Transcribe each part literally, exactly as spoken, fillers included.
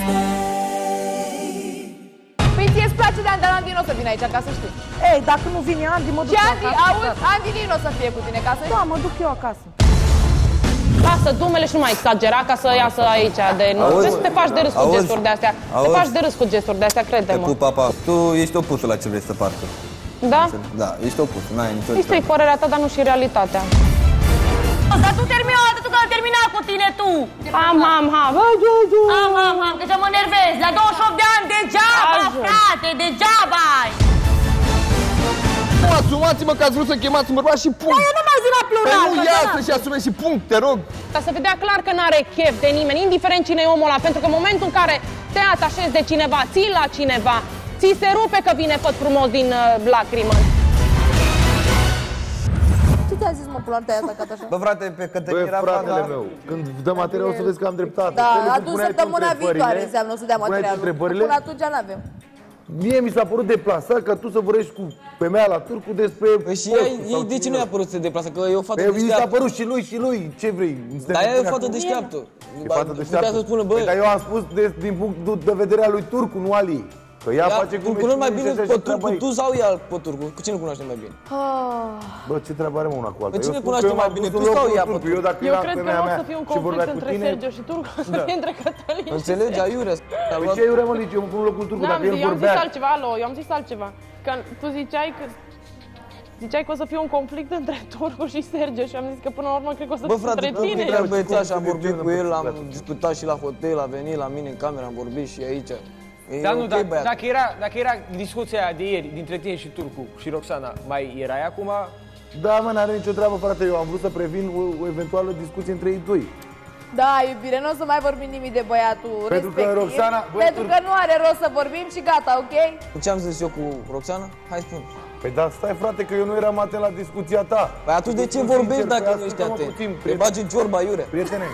Păi ție îți place de Andi, dar Andi nu o să vină aici, ca să știi. Ei, dacă nu vine Andi, mă duc Ce eu Andi? acasă. Auzi, Andi nici nu o să fie cu tine, ca să știi. Da, mă duc eu acasă. Lasă, dumele și nu mai exagera ca să iasă aici de nu. Trebuie să te faci de râs cu Auzi? gesturi de astea. Te Auzi? faci de râs cu gesturi de astea, Te crede-mă. pup, papa. Tu ești opusul la ce vrei să partă. Da? Da, ești opusul, n-ai nicio E strict părerea ta, dar nu și realitatea. Dar tu termina, tu că am terminat cu tine, tu! Am, am, am, Am, am, am, că să mă nervez. La douăzeci și opt de ani, degeaba, Ajung. frate, degeaba ai! Nu, asumați-mă că ați vrut să chemați un bărbat și punct. Dar eu nu m-am zis la plural. Păi nu, ia să-și asume și punct, te rog. Ca să vedea clar că n-are chef de nimeni, indiferent cine e omul ăla, pentru că în momentul în care te atașezi de cineva, ții la cineva, ți se rupe că vine făt frumos din uh, lacrimă. Ce ți-a zis, mă, pula, te-ai atacat așa? Bă, frate, pe Cătălin Băi, era fratele fan, meu, când dă material o să vezi că am dreptate. Da, Felul cum atunci puneai tu săptămâna întrebările, viitoare înseamnă o să dea puneai tu materialul. întrebările, Până atunci n-avem. mie mi s-a părut deplasat ca tu să vorbești cu femeia la turcu despre... Păi și postul ei, sau ei de ce cine nu i-a era. părut să se deplasă? Că e o fată Păi mi s-a deșteaptă. părut și lui și lui, ce vrei? Dar ea e o fată deșteaptă. E fată deșteaptă. Putea să spună, bă, Păi, dar eu am spus de, din punctul de vedere al lui turcu, nu al ei. Că ea ea, face tu cum cunoști mai bine pe turcu, turcu, tu sau ea pe turcu? Cu cine cunoaște mai bine? Bă, ce treabă are mă una cu alta? Pe cine Eu spun cunoaște că eu mai m-am bine, pus tu în sau locul ea pe turcu. Eu dacă Eu eram cred că femeia nu o mea să fie un și vorbea conflict cu între tine, Sergio și Turcu, o să fie între Cătălin și Înțelegi, aiurea. Păi ce iurea, mă, nici eu mă pun în locul turcu, N-am dacă zis, el eu am zis vorbea... altceva, alo, eu am zis altceva. Că tu ziceai că... Ziceai că o să fie un conflict între Turcu și Sergio și am zis că până la urmă cred că o să Bă, fie frate, între tine. tu erai băiețaș, cum am să vorbit fie cu el, am genul discutat și la hotel, a venit la mine în cameră, am vorbit și aici. E Dar nu, ok, dar, băiat. dacă, era, dacă era discuția aia de ieri dintre tine și Turcu și Roxana, mai erai acum? Da, mă, n-are nicio treabă, frate, eu am vrut să previn o, o eventuală discuție între ei doi. Da, iubire, nu o să mai vorbim nimic de băiatul Pentru că respectiv. Roxana- băi, Pentru Turcu- că nu are rost să vorbim și gata, ok? Ce am zis eu cu Roxana? Hai spune. Păi da, stai, frate, că eu nu eram atent la discuția ta. Păi atunci de ce Sincer, vorbești păi dacă nu ești ascultă-mă atent? puțin, Te prieten- bagi în ciorba, iurea. Prietene,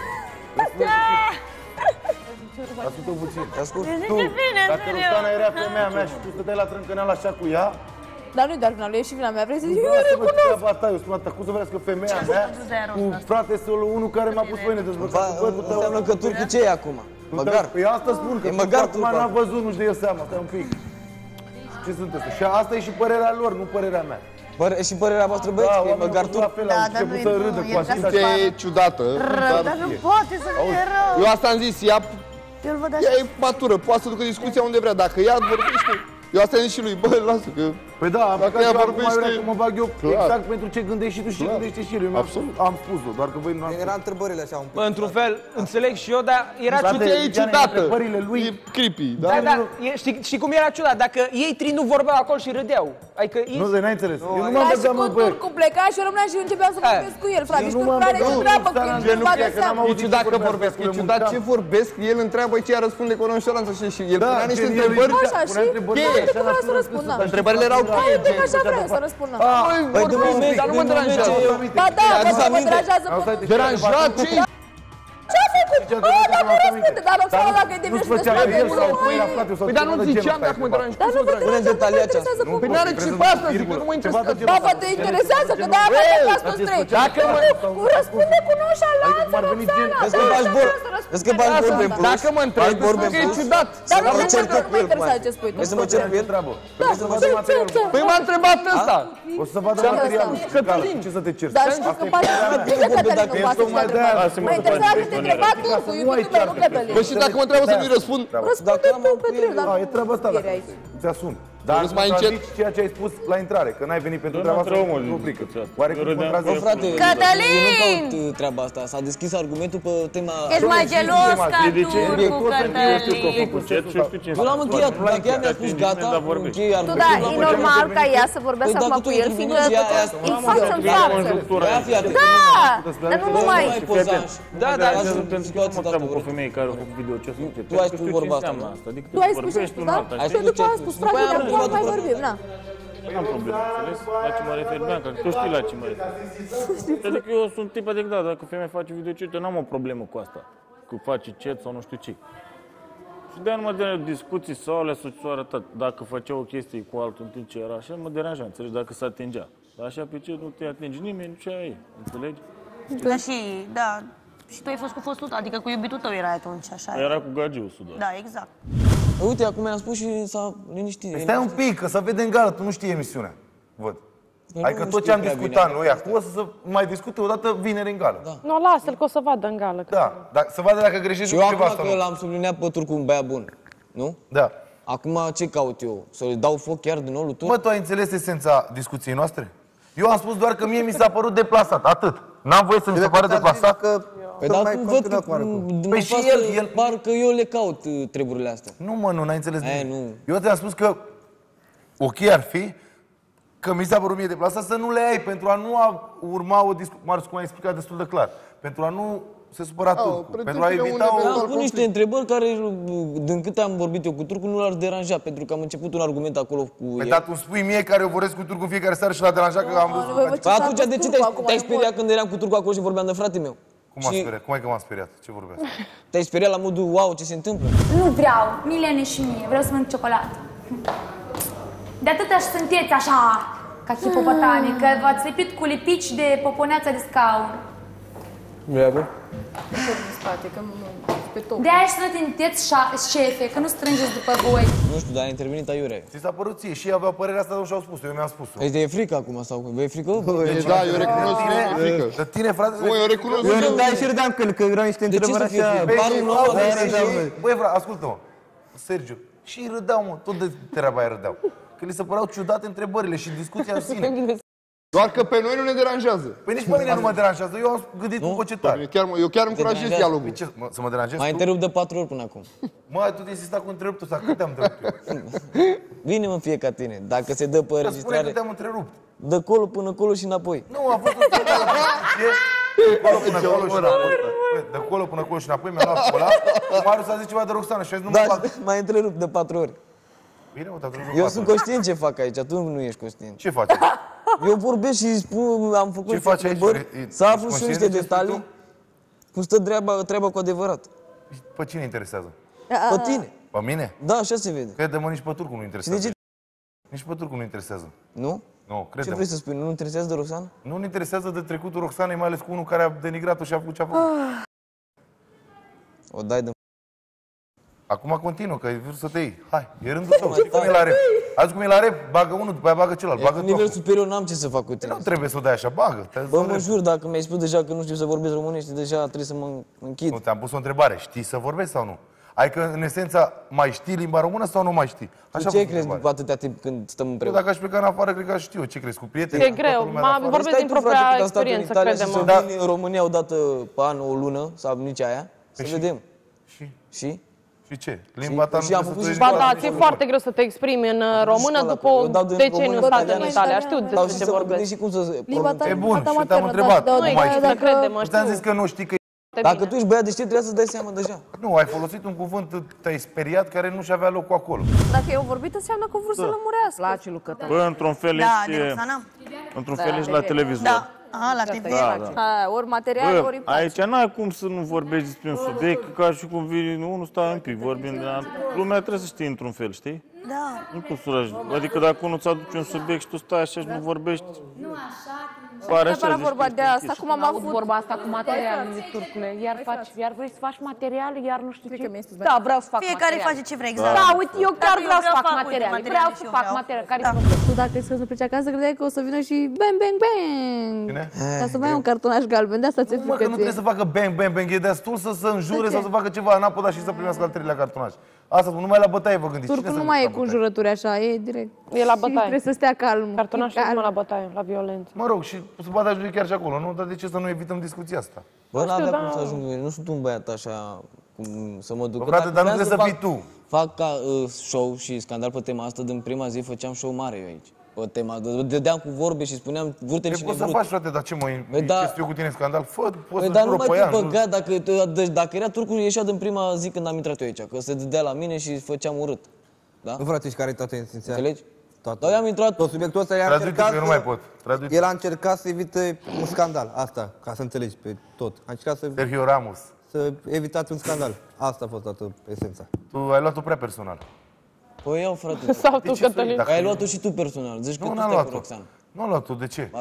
ascultă puțin. Te ascult. Tu, dacă Roxana era femeia mea și tu stăteai la trâncăneală așa cu ea, Dar nu-i doar vina lui, e și vina mea. Vrei să zic, eu lasă-mă recunosc. treaba asta, eu spun asta, cum să vrească femeia mea cu frate solo unul care m-a pus pe mine dezbrăcat cu bătul tău. Înseamnă că turcu ce e acum? Măgar. Păi asta spun, că E măgar acum turcu. n-a văzut, nu-și dă el seama, stai un pic. Ce sunt astea? Și asta e și părerea lor, nu părerea mea. Păre, și părerea voastră, Da, băieți, că e oamenii măgar au făcut la turc. fel, Da, au dar început nu-i să bun, râdă e cu asta. ca să E ciudată. Dar nu poate să fie rău. Eu asta am zis, ea, Eu îl văd ea așa. e matură, poate să ducă discuția unde vrea. Dacă ea vorbește, eu asta am zis și lui, bă, lasă că... Păi da, dacă ea vorbește... Acum mă bag eu exact pentru ce gândești și tu și gândește și el. Eu Absolut. Am spus-o, doar că voi nu am Era întrebările așa un pic. Bă, într-un fel, înțeleg și eu, dar era Frate, ciudat. e ciudată. Întrebările lui. E creepy, da? Da, da, e, știi, știi cum era ciudat? Dacă ei trei nu vorbeau acolo și râdeau. Adică ei... Nu, de n-ai înțeles. Eu nu m-am Ca și băgat, cu mă, băi. Turcu pleca și eu rămâneam și începeam să vorbesc cu el, frate. Eu Și nu Turcu m-am are băgat. ce treabă Nu, când gen, își nu bate cred că n-am seama. auzit E ciudat că vorbească, vorbesc, e spune ciudat mult ce cam. vorbesc, el întreabă și ea răspunde cu nonșalanță și, și el Da, punea niște gen, el întrebări. îi Așa, punea și? întrebări. Da, uite că vreau să răspund, da. Întrebările erau Da, uite că așa vreau să răspund, da. Păi de moment, dar nu mă de moment deranjează. ce- Ba da, Ți-a bă, adus că mă aminte? deranjează Asta e pe... deranjat, ce? Ce a făcut? Ah, dar nu răspunde, dar Roxana, dacă e de Nu-ți vină și făcea despre el sau mine, păi la frate sau Păi dar nu ceva de genul ziceam ăsta dacă mă e ceva. deranjează. dar nu vă Pune în deranjează, detalii nu vă interesează aceasta. cum Păi n-are ce pe asta zic, că nu mă interesează. Da, vă te interesează, că de-aia vă atacați toți trei. Dacă mă... Cu răspunde cu nonșalanță, cum ar veni gen- Roxana. Vezi că faci vor- vezi că faci vorbe în plus. Dacă mă întrebi, Faci vorbe spun în că e plus. ciudat. Dar Să nu mă mă cer tot cu el. interesează ce spui tu. Vrei să mă cer cu el? Treabă. Da, Vrei să vadă ce, ce, materialul. ce? Păi m-a întrebat ăsta. O să vadă materialul. Cătălin. Ce să te ceri? Dar știu că poate să mă zice Cătălin, nu poate să tocmai te de-aia. întreba. Mă interesează că te întreba Turcu, iubitul meu, nu Cătălin. Păi și dacă mă întreabă să nu-i răspund? Răspunde tu, Petriu, dar Da, e treaba asta, ieri aici. ți-asum. Dar Râzi mai încet. contrazici ceea ce ai spus la intrare, că n-ai venit pentru treaba asta, nu rubrică. Oare cum Bă, contrazici? frate, Cătălin! eu nu caut uh, treaba asta. S-a deschis argumentul pe tema... Ești mai gelos ca Turcu, Cătălin. Eu l-am încheiat. Dacă ea mi-a spus gata, închei Tu, argumentul. da, l-am e încheiat. normal ca ea să vorbească Păi acum dacă cu tu el, intervii fiindcă și ea- ea- e față în față. Ea, fii atent. Da, dar nu Nu numai. mai poza. Da, da, Hai să Suntem situații mă treabă cu asta. femei care au făcut video, ce sunt Tu ai spus vorba asta, nu? Adică Tu ai spus ce ai spus, da? Ai Și eu spus după ce am ai spus, spus. frate, După aia dar am nu întrebat mai după vorbim, na. Nu am probleme, înțeles? La ce mă refer, Bianca, tu știi la ce mă refer. Adică eu sunt tip adecvat, dacă femeia face video ce, eu n-am o problemă cu asta. Cu face chat sau nu știu ce. Și de-aia nu mă deranjează discuții sau alea sau arătat. Dacă făcea o chestie cu altul în timp ce era așa, mă deranja, înțelegi, dacă se atingea. Dar așa pe ce nu te atingi nimeni, ce ai, înțelegi? Da, și, da. Și tu ai fost cu fostul tău, adică cu iubitul tău erai atunci, așa. Era cu Gagiusul, da. Da, exact. Uite, acum i-am spus și s-a liniștit. Stai un pic, că să vede în gală, tu nu știi emisiunea. Văd. Adică tot ce am discutat noi acum, o să mai discute o dată vineri în gală. Da, Nu, lasă-l că o să vadă în gală. da, dar să vadă dacă greșești Și eu cu ceva acum sau că nu. l-am subliniat pe Turcu un băiat bun, nu? Da. Acum ce caut eu? Să-i dau foc chiar din nou lui Turcu? Mă, tu ai înțeles esența discuției noastre? Eu am spus doar că mie mi s-a părut deplasat, atât. N-am voie să mi se pară deplasat. Că Păi tot dar mai cum văd continuă că cu Marcu. mă Păi și fac el- să- el- parcă eu le caut uh, treburile astea. Nu, mă, nu, n-ai înțeles E, nimic. nu. Eu ți-am spus că ok ar fi că mi s-a părut mie deplasat să nu le ai pentru a nu a urma o discuție. Marius, cum ai explicat destul de clar. Pentru a nu se supăra Turcu. pretinde Pentru a un evita eventual o... Am pus niște întrebări care, din câte am vorbit eu cu Turcu, nu l-ar deranja, pentru că am început un argument acolo cu Păi el. da, tu îmi spui mie care o vorbesc cu Turcu în fiecare seară și l-a deranjat că am văzut. Voi vă Păi atunci ce de ce s-a te-ai, pus acum, te-ai e speriat când eram cu Turcu acolo și vorbeam de frate meu? Cum m-a Și speriat? Cum ai că m-am speriat? Ce vorbeați? te-ai speriat la modul, wow, ce se întâmplă? Nu vreau, Milene și mie, vreau să mănânc ciocolată. De atâta și sunteți așa, ca hipopotami, că v-ați lipit cu lipici de poponeața de scaun. Breabă? În spate, că nu, pe top. De aia și să nu tinteți șefe, că nu strângeți după voi. Nu știu, dar a intervenit aiurea. Ți s-a părut ție și ei aveau părerea asta, nu și-au spus, eu mi-am spus-o. Deci e frică acum sau cum? Vei frică? Deci, da, eu recunosc că e frică. De tine, frate, Mă, eu recunosc Eu că râdeam și râdeam că, că erau niște De ce întrebări să fie așa. frică? Parul nou, Băi, de și ei- Băi, frate, ascultă-mă, Sergiu, și ei râdeau, mă, tot de treaba aia râdeau. Că li se păreau ciudate întrebările și discuția în sine. Doar că pe noi nu ne deranjează. Păi nici pe mine nu mă deranjează, eu am gândit cu vocetare. Eu chiar, eu chiar îmi curajez deranjează. dialogul. Păi ce, mă, să mă deranjez M-ai tu? întrerupt de patru ori până acum. Mă, tu te insista cu întreruptul ăsta, cât te-am întrerupt eu? Bine mă fie ca tine. Dacă se dă pe Că spune că înregistrare, te-am întrerupt. de colo până colo și înapoi. Nu, a fost un fel de discuție. De colo până acolo și înapoi. Băi, de colo până acolo și înapoi mi-a luat cola. Marius a zis ceva de Roxana și a zis, nu mă Da, fac. m-ai întrerupt de patru ori. Bine, mă, te-am întrerupt Eu patru sunt ori. conștient ce fac aici, tu nu ești conștient. Ce faci? Eu vorbesc și spun, am făcut Ce niște faci aici? întrebări, E- e- să aflu ești și niște conștient de ce spui detalii, cum stă treaba, treaba cu adevărat. Pe cine interesează? Pe tine. Pe mine? Da, așa se vede. Crede-mă, nici pe Turcu nu Și interesează. de ce? Nici pe Turcu nu interesează. Nu? Nu, Ce crede-mă. vrei să spui? Nu interesează de Roxana? Nu ne interesează de trecutul Roxanei, mai ales cu unul care a denigrat-o și a făcut ce a făcut. O dai de... Acum continuă, că vrei să te iei. Hai, e rândul tău. Știi cum e la rep? Azi cum e la rep, bagă unul, după aia bagă celălalt. E Bagă în nivel tot. superior, n-am ce să fac cu tine. Nu trebuie să o dai așa, bagă. Te- Bă, mă jur, dacă mi-ai spus deja că nu știu să vorbesc românește, deja trebuie să mă închid. Nu, ți-am pus o întrebare. Știi să vorbești sau nu? Adică, în esența, mai știi limba română sau nu mai știi? Tu a ce fost crezi întrebarea. după atâtea timp când stăm Eu împreună? dacă aș pleca în afară, cred că aș știu. Ce crezi, cu prieteni? E cu toată greu, lumea mă în afară? vorbesc din Stai tu, propria frate, când am stat în experiență, Italia și crede-mă. să Da. vin în România odată pe an, o lună, sau nici aia, să și- vedem. Și? Și? Și ce? Limba ta nu și am trebuie făcut să și trăiești Ba doar da, în ți-e limba foarte greu să te exprimi în uh, română școala, după eu dau din deceniu română, stat în italiană Italia. și- Știu Dau despre și ce să vorbesc vorbesc. și cum să... Limba ta, E bun, limba ta și te-am maternă, întrebat. dar- Nu dar- e greu, dacă- să crede-mă, Ți-am știu. zis că nu știi că... Dacă tu ești băiat de știe, trebuie să dai seama deja. Nu, ai folosit un cuvânt, te-ai speriat, care nu-și avea locul acolo. Dacă eu vorbit, înseamnă că vrut să lămurească. Place lui Cătălin. Bă, într-un fel Da, ești, de Roxana? într-un fel ești la televizor. Da. Aha, la T V. Da, da. Ha, ori material, ori îi Bă, place. aici n-ai cum să nu vorbești despre un subiect, ca și cum vine unul, stai un pic, vorbim de... Lumea trebuie să știe într-un fel, știi? Da. Nu cum să uragi. Adică dacă unul ți aduce un subiect și tu stai așa și nu vorbești, pare așa, Neapărat zici vorba că de ești asta, închis. cum am Aud avut vorba asta cu materialele, Turcule. Iar, faci, iar vrei să faci materiale, iar nu știu ce. Da, vreau să fac Fiecare materiale. face ce vrea, exact. Da, uite, eu chiar Dacă eu vreau să vreau, fac fac, uite, materiale. materiale Vreau și să eu fac vreau. materiale. Care Da. Tu dacă crezi că să pleci acasă, credeai că o să vină și bang, bang, bang. Bine? Ca să mai ai un cartonaș galben, de asta ți-e Nu, mă, că frică nu ție. trebuie să facă bang, bang, bang, e destul să se înjure sau să facă ceva în apă, dar și să primească al treilea cartonaj. Asta spun, numai la bătaie vă gândiți. Turcul Cine nu se mai e duce la cu bătaie? înjurături așa, e direct. E la Și bătaie. trebuie să stea calm. Cartonașul calm. numai la bătaie, la violență. Mă rog, și să bată ajunge chiar și acolo, nu? Dar de ce să nu evităm discuția asta? Bă, n-avea da. cum să ajung, eu nu sunt un băiat așa, cum să mă duc. Bă, Că frate, dacă dar nu vreau trebuie să fac- fii tu. Fac ca uh, show și scandal pe tema asta, din prima zi făceam show mare eu aici. Pe tema, dădeam cu vorbe și spuneam vârte Ce și poți să nevrut. faci, frate, dar ce mă, Păi da. ce eu cu tine în scandal? Fă, poți Păi să dar nu jură mai pe te ea. nu- băga, dacă, deci dacă era Turcul, ieșea din prima zi când am intrat eu aici, că se dădea la mine și făceam urât. Da? Nu, frate, și care e toată esențial? Înțelegi? Toată. Dar eu am intrat, Tot subiectul ăsta el a Traduce încercat că eu nu să- mai pot. Traduce. El a încercat să evite un scandal, asta, ca să înțelegi pe tot. A încercat să, Sergio Ramos, să evitați un scandal. Asta a fost toată esența. tu ai luat-o prea personal. păi iau frate. Sau tu, ce să iei? Cătălin. Dacă- Ai luat-o și tu personal, zici că Nu, tu n-am stai cu luat-o. Roxana. Nu am luat-o, de ce? Ba da,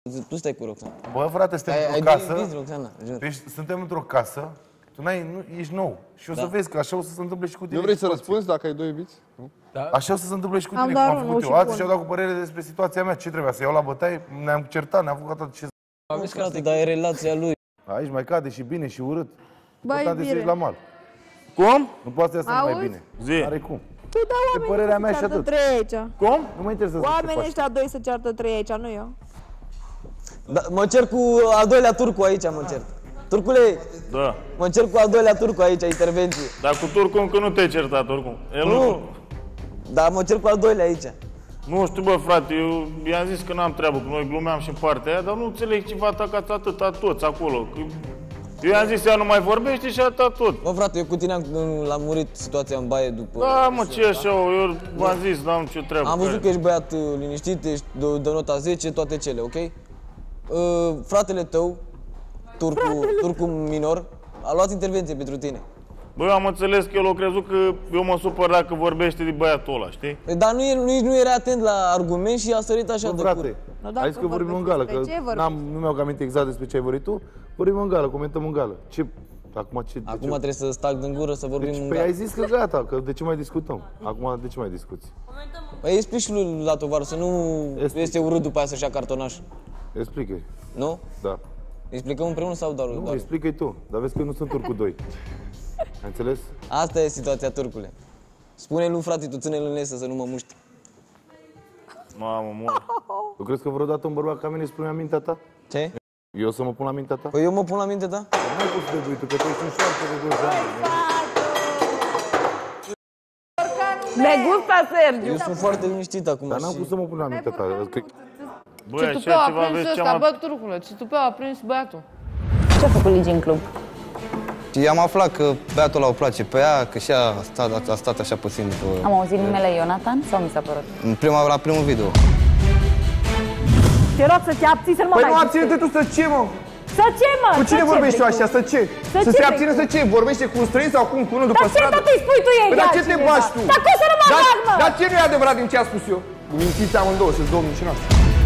Tu stai cu Roxana. Bă, frate, suntem Ai- într-o ai casă. deschis, Roxana, jur. Deci suntem într-o casă. Tu n-ai, nu, ești nou. Și o să Da. vezi că așa o să se întâmple și cu tine. Nu vrei și să cu alții. răspunzi dacă ai doi iubiți? Așa o să se întâmple și cu Am tine, doar cum am unul făcut și eu. Alții bun. și-au dat cu părere despre situația mea. Ce trebuia? Să iau la bătaie? Ne-am certat, ne-am făcut atât ce... Vezi, frate, dar e relația lui. Aici mai cade și bine și urât. Bă, Important e să iubire. ieși la mal. Cum? Nu poate să iasă numai Auzi? bine. Zi. Are cum. Tu da E oamenii părerea să mea și ceartă atât. trei aici. Cum? Nu mă interesează ce Oamenii faci. ăștia doi să ceartă trei aici, nu eu. Da, mă cer cu al doilea turcu aici, mă cer. Turcule, Da. mă cer cu al doilea turcu aici, intervenție. Dar cu turcul încă nu te-ai certat, oricum. El nu. Nu. Dar mă cer cu al doilea aici. Nu știu, bă, frate, eu i-am zis că n-am treabă, că noi glumeam și în partea aia, dar nu înțeleg ce vă atacați atâta toți acolo. Că eu i-am zis, ea nu mai vorbește și atâta tot. Bă, frate, eu cu tine am, l-a murit situația în baie după... Da, mă, ce așa, eu v-am zis, n-am ce treabă. Am cu văzut aia. că ești băiat uh, liniștit, ești de, de nota zece, toate cele, ok? Uh, fratele tău, turcu, turcu minor, a luat intervenție pentru tine. Bă, eu am înțeles că el a crezut că eu mă supăr dacă vorbește de băiatul ăla, știi? Păi, dar nu, e, nici nu era atent la argument și a sărit așa Bă, de frate, cur. Nu, dacă hai că vorbim în vorbești gală, despre că ce vorbești? n-am, nu mi-au aminte exact despre ce ai vorbit tu. Vorbim în gală, comentăm în gală. Ce... Acum ce... de Acum ce? trebuie să stag din gură să vorbim Deci, în păi gală. ai zis că gata, că de ce mai discutăm? Acum de ce mai discuți? Păi explici și lui la tovară să nu Explic. este urât după aia să-și ia cartonaș. Explică-i. Nu? Da. Explicăm împreună sau doar? Nu, doar? explică-i tu. Dar vezi că nu sunt turcu doi. Ai înțeles? Asta e situația, turcule. Spune lui frate, tu ține-l în lesă să nu mă muști. Mamă, mor. Tu crezi că vreodată un bărbat ca mine spune la mintea ta? Ce? Eu să mă pun la mintea ta? Păi eu mă pun la minte, da? Nu ai cum să te pui tu, că tu ești un șoarcă de douăzeci de ani. Me gusta Sergiu. Eu sunt foarte liniștit acum Dar n-am și... cum să mă pun la mintea ta. Cred- Băi, Ce așa tupeu a ceva prins vezi ăsta, cea bă, mai... turcule, ce tupeu a prins băiatul. Ce a făcut Ligi în club? Și am aflat că băiatul ăla o place pe ea, că și ea a stat, a stat așa puțin după... Am auzit numele Ionatan sau mi s-a părut? În prima, la primul video. Te rog să te abții să nu mă Păi mai nu discuți. abține-te tu să ce, mă? Să ce, mă? Cu cine Să ce vorbești tu vrei așa? Să ce? Să Să ce se vrei abține tu? să ce? Vorbește cu un străin sau cu unul după Dar ce stradă? tot îi spui tu ei? Păi dar ce te bagi tu? Dar cum să nu mă Dar- bag, mă? Dar ce nu e adevărat din ce a spus eu? Mințiți amândouă, să-ți două mincinoase.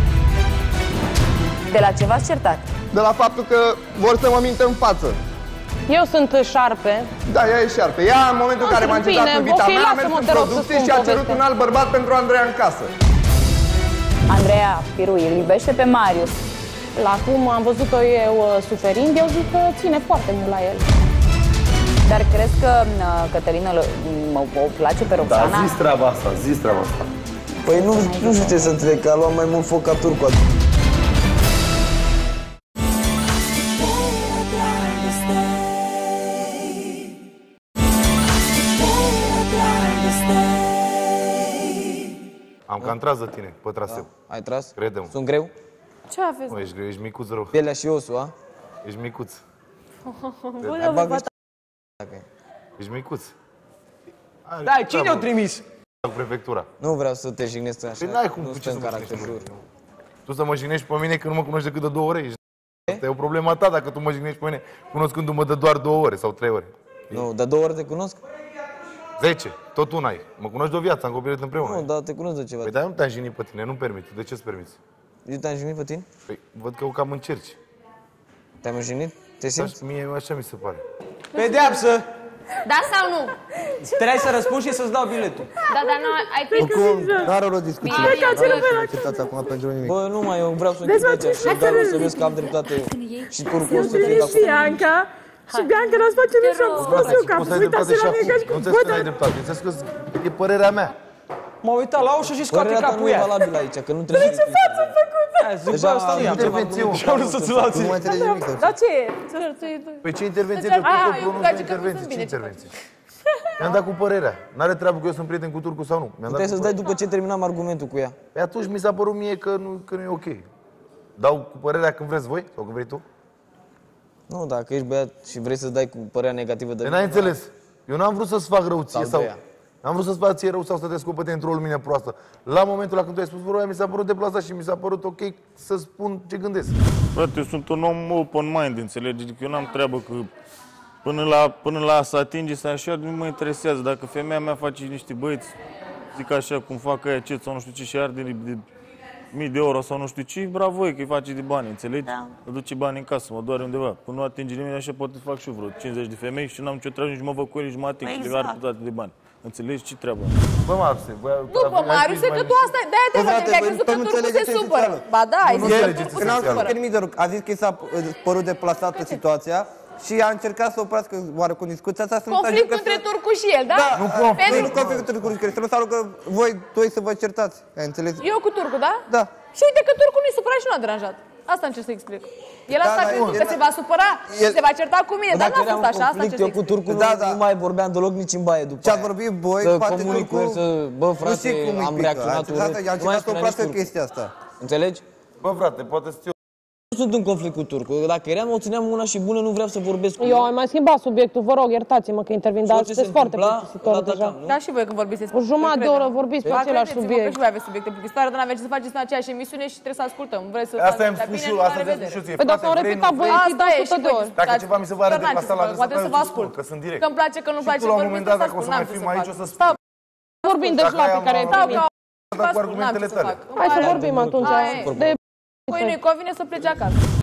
De la ce v-ați certat? De la faptul că vor să mă mintă în față. Eu sunt șarpe. Da, ea e șarpe. Ea, în momentul în care m-a Bine, încercat cu iubita ok, mea, a mers lasă-mă, în te rog, să producție spun și a cerut povestea. un alt bărbat pentru Andreea în casă. Andreea Piru îl iubește pe Marius. La cum am văzut-o eu uh, suferind, eu zic că ține foarte mult la el. Dar crezi că uh, Cătălina l- mă o place pe Da, Roxana? zis treaba asta, zis treaba asta. Păi nu, nu știu ce să înțeleg, că a luat mai mult foc ca turcu. Am cam tras de tine, pe traseu. Ai tras? Crede-mă. Sunt greu? Ce aveți? Mă, ești greu, ești micuț rău. Pielea și osul, a? Ești micuț. Hai, bagă și dacă e. Ești micuț. Ai Da, cine treabă o trimis? cu prefectura. Nu vreau să te jignesc așa. Păi n-ai cum, nu cu stă ce în să mă caracter, jignești, jur. Tu să mă jignești pe mine când nu mă cunoști decât de două ore. Ești... Asta e o problemă ta dacă tu mă jignești pe mine cunoscându-mă de doar două ore sau trei ore. Nu, de două ori te cunosc? Zece, tot una ai. Mă cunoști de o viață, am copilărit împreună. Nu, dar te cunosc de ceva. Păi dar nu te-am jignit pe tine, nu-mi permit. De ce-ți permiți? Eu te-am jignit pe tine? Păi văd că o cam încerci. Te-am jignit? Te simți? Așa, mie așa mi se pare. Pedeapsă! Da sau nu? Trebuie să răspunzi și să-ți dau biletul. Da, dar nu, ai fi... Oricum, n-are rost discuție. Bine, Nu certați acum pentru nimic. Bă, nu mai, eu vreau să închid aici și gata, să vezi că am dreptate eu. Și turcul o să fie acolo. Bianca și Bianca n-ați face nimic și am spus eu că am Poți să ai uitat dreptate la și mine ca și acum. cum Nu înțeles că n-ai dreptate. Înțeles că e părerea mea. M-a uitat la ușă și scoate Părerea ta capul nu e ea. valabilă aici, că nu trebuie să... Hai, zic, Deja bă, ăsta nu e. intervențiune. Și am vrut să-ți l Nu mai înțelegi nimic. sau ce? Dar ce e? Păi ce intervenție Deci, de turcu a, eu pronunț place de că nu intervenție? sunt Ce bine, intervenție? Mi-am dat cu părerea. N-are treabă că eu sunt prieten cu turcu sau nu. Mi-am dat Trebuie cu să-ți dai după ce terminam argumentul cu ea. Păi atunci mi s-a părut mie că nu, că nu e ok. Dau cu părerea când vreți voi sau când vrei tu? Nu, dacă ești băiat și vrei să dai cu părerea negativă de Păi n-ai înțeles. Eu n-am vrut să-ți fac rău ție Sau sau... de ea. N-am vrut să-ți fac ție rău sau să te scopăte într-o lumină proastă. La momentul la când tu ai spus vorba, mi s-a părut deplasat și mi s-a părut ok să spun ce gândesc. Frate, eu sunt un om open mind, înțelegi? Adică eu n-am treabă că până la, până la să atinge să așa, nu mă interesează. Dacă femeia mea face niște băieți, zic așa, cum fac aia cet sau nu știu ce și arde de, de mii de euro sau nu știu ce, bravo, că îi face de bani, înțelegi? Da. Îl duce bani în casă, mă doare undeva. Până nu atinge nimeni, așa poate fac și eu vreo cincizeci de femei și n-am ce trage, nici mă văd cu el, nici mă ating și le Exact. ar toate de bani. Înțelegi ce treabă? Bă, Maruse, bă, Nu, bă, Marius, că tu asta, de-aia te face, că ai crezut că Turcu se supără. Ba da, ai zis că Turcu se supără. nimic de rău. A zis că i s-a părut deplasată situația și a încercat să oprească oarecum discuția asta. Conflictul între Turcu și el, da? Nu conflict. Nu conflictul între Turcu și Cristian, înseamnă că voi doi să vă certați. Ai înțeles? Eu cu Turcu, da? Da. Și uite că Turcu nu-i supărat și nu a deranjat. Asta încerc să explic. El Da, asta da, a crezut el- că se va supăra și se va certa cu mine, dar Dacă n-a eram fost în așa, asta conflict, încerc eu să cu explic. turcul Da, nu, da. nu mai vorbeam deloc nici în baie după Ce ați aia. vorbit voi, Să poate comunic cu Turcu... el, să, bă, Nu frate, știu cum îi am pică. reacționat A încercat- urât. a Nu mai încercat să spunea oprească nici Turcu. chestia asta. Înțelegi? Bă, frate, poate să Nu sunt în conflict cu turcul. Dacă eram, o țineam una și bună, nu vreau să vorbesc cu Eu el. am mai schimbat subiectul, vă rog, iertați-mă că intervin, dar orice se sunteți foarte întâmpla, plictisitori îl deja. atacam, nu? Da, și voi când vorbiți despre O jumătate de credem. oră vorbiți pe Ba, același credeți-mă că subiect. și voi aveți subiecte plictisitoare, dar n-aveți să faceți în aceeași emisiune și trebuie să ascultăm. Vreți să Asta faceți am spus bine, și eu, la asta ți-am revedere. spus și eu ție. Păi dacă Frate, au vrei, repetat nu vrei? băieții Asta e și de voi. ori. Dacă ceva mi se va Dar arăta n-am ce asta să la fac, poate să vă ascult. că sunt direct. Că-mi place, că nu-mi Și place, tu, la un vorbiți, moment dat, să dacă o ascult, să mai n-am ce fim să aici, fac. o să spun. Stau, Vorbim de Dacă șlape ai care am- stau primit. ca Cu vă ascult, n-am ce argumentele să tale. fac. Hai să vorbim atunci. Aia e. De Cui nu-i convine să plece acasă.